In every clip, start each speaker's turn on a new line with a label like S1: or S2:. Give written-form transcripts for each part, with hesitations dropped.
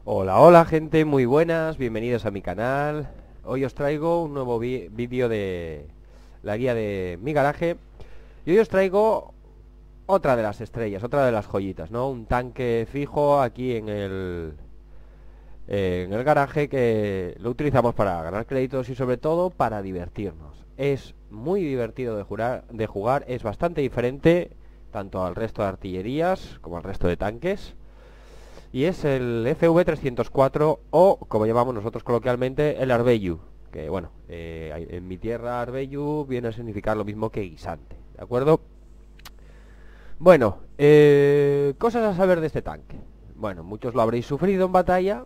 S1: Hola, hola gente, muy buenas, bienvenidos a mi canal. Hoy os traigo un nuevo vídeo de la guía de mi garaje. Y hoy os traigo otra de las estrellas, otra de las joyitas, ¿no? Un tanque fijo aquí en el garaje que lo utilizamos para ganar créditos y sobre todo para divertirnos. Es muy divertido de jugar, es bastante diferente tanto al resto de artillerías como al resto de tanques. Y es el FV304 o, como llamamos nosotros coloquialmente, el Arbeyu. Que bueno, en mi tierra Arbeyu viene a significar lo mismo que guisante, ¿de acuerdo? Bueno, cosas a saber de este tanque. Bueno, muchos lo habréis sufrido en batalla,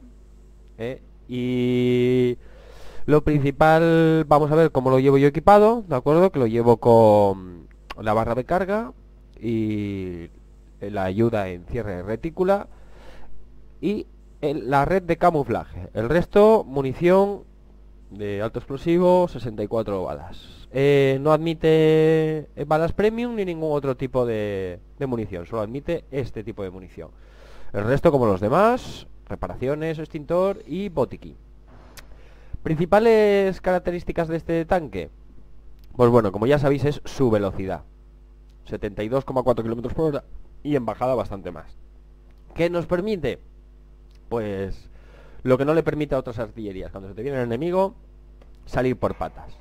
S1: y lo principal, vamos a ver cómo lo llevo yo equipado, ¿de acuerdo? Que lo llevo con la barra de carga y la ayuda en cierre de retícula y la red de camuflaje. El resto, munición de alto explosivo, 64 balas. No admite balas premium ni ningún otro tipo de munición, solo admite este tipo de munición. El resto, como los demás, reparaciones, extintor y botiquín. Principales características de este tanque. Pues bueno, como ya sabéis, es su velocidad. 72,4 km por hora y en bajada bastante más. ¿Qué nos permite? Pues lo que no le permite a otras artillerías, cuando se te viene el enemigo, salir por patas.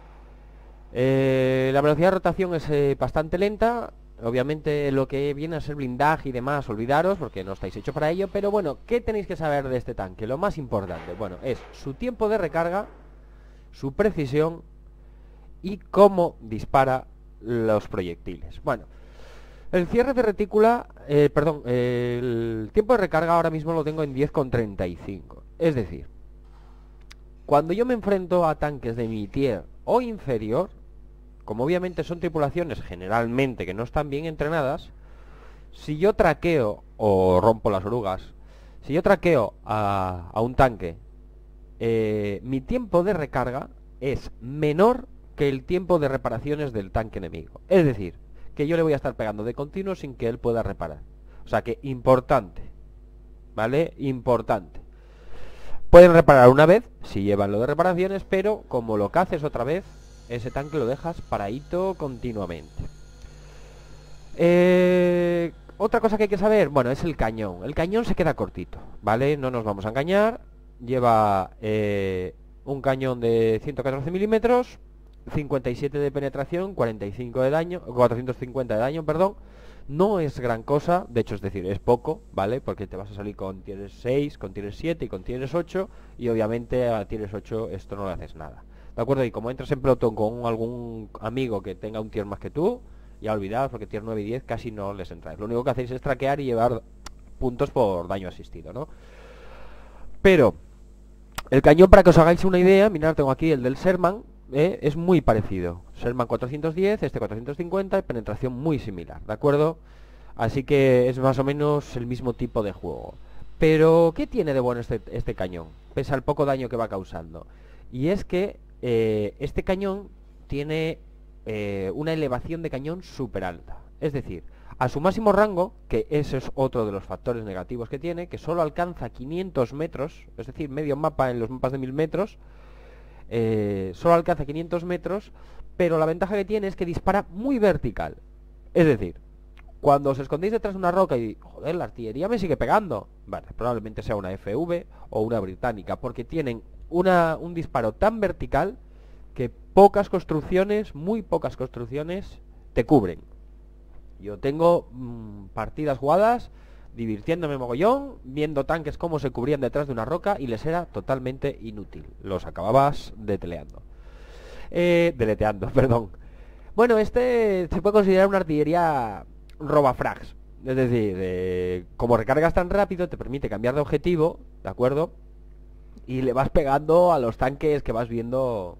S1: La velocidad de rotación es bastante lenta. Obviamente lo que viene a ser blindaje y demás, olvidaros, porque no estáis hechos para ello. Pero bueno, ¿qué tenéis que saber de este tanque? Lo más importante, bueno, es su tiempo de recarga, su precisión y cómo dispara los proyectiles. Bueno, el cierre de retícula, el tiempo de recarga ahora mismo lo tengo en 10,35. Es decir, cuando yo me enfrento a tanques de mi tier o inferior, como obviamente son tripulaciones generalmente que no están bien entrenadas, si yo traqueo o rompo las orugas, si yo traqueo a un tanque, mi tiempo de recarga es menor que el tiempo de reparaciones del tanque enemigo. Es decir, que yo le voy a estar pegando de continuo sin que él pueda reparar. O sea que importante, ¿vale? Importante. Pueden reparar una vez, si llevan lo de reparaciones, pero como lo caces otra vez, ese tanque lo dejas paradito continuamente. Otra cosa que hay que saber, bueno, es el cañón. El cañón se queda cortito, ¿vale? No nos vamos a engañar. Lleva un cañón de 114 milímetros, 57 de penetración, 45 de daño, 450 de daño, perdón. No es gran cosa, de hecho es decir, es poco, ¿vale? Porque te vas a salir con tienes 6, con tienes 7 y con tienes 8 y obviamente a tienes 8 esto no le haces nada. ¿De acuerdo? Y como entras en pelotón con algún amigo que tenga un tier más que tú, ya olvidaos porque tier 9 y 10 casi no les entráis. Lo único que hacéis es traquear y llevar puntos por daño asistido, ¿no? Pero el cañón, para que os hagáis una idea, mirad, tengo aquí el del Sherman, es muy parecido. Sherman 410, este 450, penetración muy similar, ¿de acuerdo? Así que es más o menos el mismo tipo de juego. Pero, ¿qué tiene de bueno este cañón? Pese al poco daño que va causando. Y es que este cañón tiene una elevación de cañón súper alta. Es decir, a su máximo rango, que ese es otro de los factores negativos que tiene, que solo alcanza 500 metros, es decir, medio mapa en los mapas de 1000 metros, solo alcanza 500 metros, pero la ventaja que tiene es que dispara muy vertical. Es decir, cuando os escondéis detrás de una roca y, joder, la artillería me sigue pegando, vale, probablemente sea una FV o una británica, porque tienen un disparo tan vertical que pocas construcciones, muy pocas construcciones, te cubren. Yo tengo partidas jugadas divirtiéndome mogollón, viendo tanques cómo se cubrían detrás de una roca y les era totalmente inútil. Los acababas deleteando, perdón. Bueno, este se puede considerar una artillería robafrags. Es decir, como recargas tan rápido, te permite cambiar de objetivo, ¿de acuerdo? Y le vas pegando a los tanques que vas viendo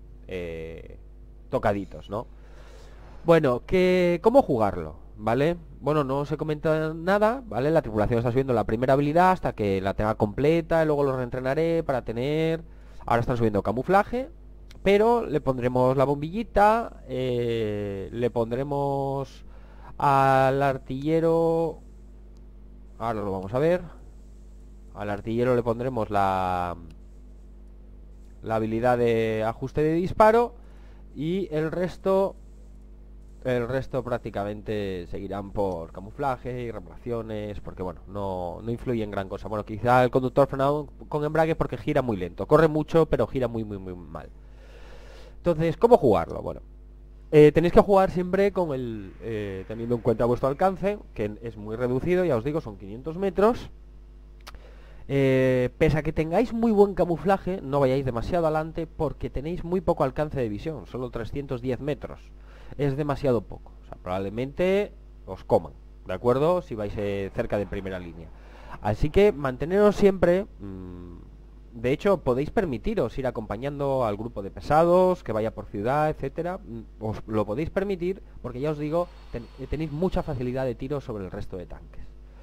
S1: tocaditos, ¿no? Bueno, ¿cómo jugarlo? ¿Vale? Bueno, no se comenta nada, ¿vale? La tripulación está subiendo la primera habilidad hasta que la tenga completa y luego lo reentrenaré para tener... Ahora están subiendo camuflaje, pero le pondremos la bombillita, le pondremos al artillero... Ahora lo vamos a ver. Al artillero le pondremos la habilidad de ajuste de disparo y el resto prácticamente seguirán por camuflaje y reparaciones, porque bueno, no influye en gran cosa. Bueno, quizá el conductor frenado con embrague porque gira muy lento, corre mucho pero gira muy mal. Entonces, ¿cómo jugarlo? Bueno, tenéis que jugar siempre con teniendo en cuenta vuestro alcance, que es muy reducido, ya os digo, son 500 metros. Pese a que tengáis muy buen camuflaje, no vayáis demasiado adelante porque tenéis muy poco alcance de visión, solo 310 metros. Es demasiado poco, o sea, probablemente os coman, ¿de acuerdo? Si vais cerca de primera línea. Así que manteneros siempre, de hecho podéis permitiros ir acompañando al grupo de pesados, que vaya por ciudad, etcétera. Os lo podéis permitir porque ya os digo, tenéis mucha facilidad de tiro sobre el resto de tanques.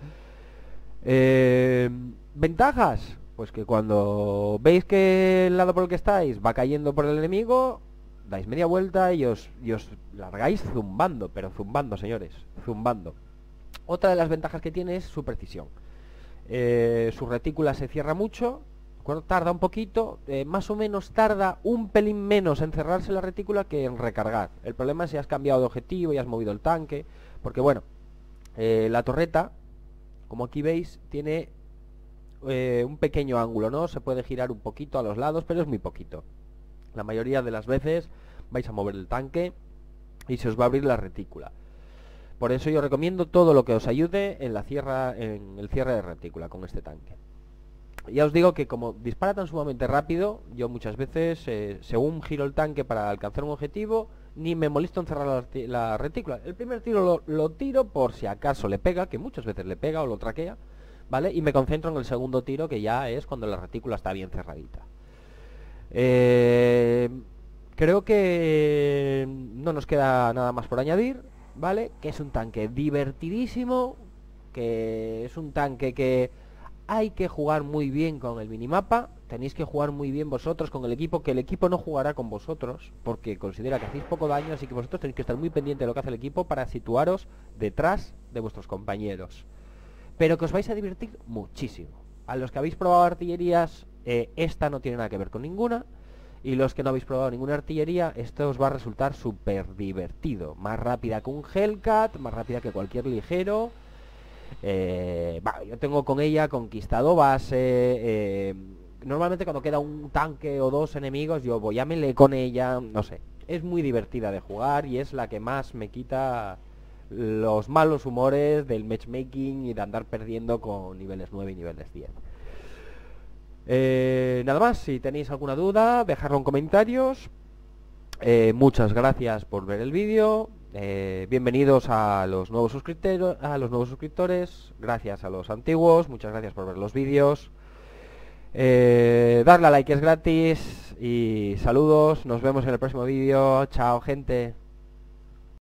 S1: Ventajas, pues que cuando veis que el lado por el que estáis va cayendo por el enemigo, dais media vuelta y os largáis zumbando, pero zumbando, señores, zumbando. Otra de las ventajas que tiene es su precisión. Su retícula se cierra mucho, ¿de acuerdo? Tarda un poquito, más o menos tarda un pelín menos en cerrarse la retícula que en recargar. El problema es si has cambiado de objetivo y has movido el tanque, porque bueno, la torreta, como aquí veis, tiene un pequeño ángulo, ¿no? Se puede girar un poquito a los lados, pero es muy poquito. La mayoría de las veces vais a mover el tanque y se os va a abrir la retícula. Por eso yo recomiendo todo lo que os ayude en el cierre de retícula con este tanque. Ya os digo que como dispara tan sumamente rápido, yo muchas veces, según giro el tanque para alcanzar un objetivo, ni me molesto en cerrar la retícula. El primer tiro lo tiro por si acaso le pega, que muchas veces le pega o lo traquea, ¿vale? Y me concentro en el segundo tiro, que ya es cuando la retícula está bien cerradita. Creo que no nos queda nada más por añadir, ¿vale? Que es un tanque divertidísimo, que es un tanque que hay que jugar muy bien con el minimapa, tenéis que jugar muy bien vosotros con el equipo, que el equipo no jugará con vosotros, porque considera que hacéis poco daño, así que vosotros tenéis que estar muy pendientes de lo que hace el equipo para situaros detrás de vuestros compañeros. Pero que os vais a divertir muchísimo. A los que habéis probado artillerías, esta no tiene nada que ver con ninguna. Y los que no habéis probado ninguna artillería, esto os va a resultar súper divertido. Más rápida que un Hellcat, más rápida que cualquier ligero. Yo tengo con ella conquistado base. Normalmente cuando queda un tanque o dos enemigos, yo voy a melee con ella. No sé, es muy divertida de jugar y es la que más me quita los malos humores del matchmaking y de andar perdiendo con niveles 9 y niveles 10. Nada más, si tenéis alguna duda, dejadlo en comentarios. Muchas gracias por ver el vídeo. Bienvenidos a los nuevos suscriptores, gracias a los antiguos, muchas gracias por ver los vídeos. Darle a like es gratis y saludos, nos vemos en el próximo vídeo. Chao, gente.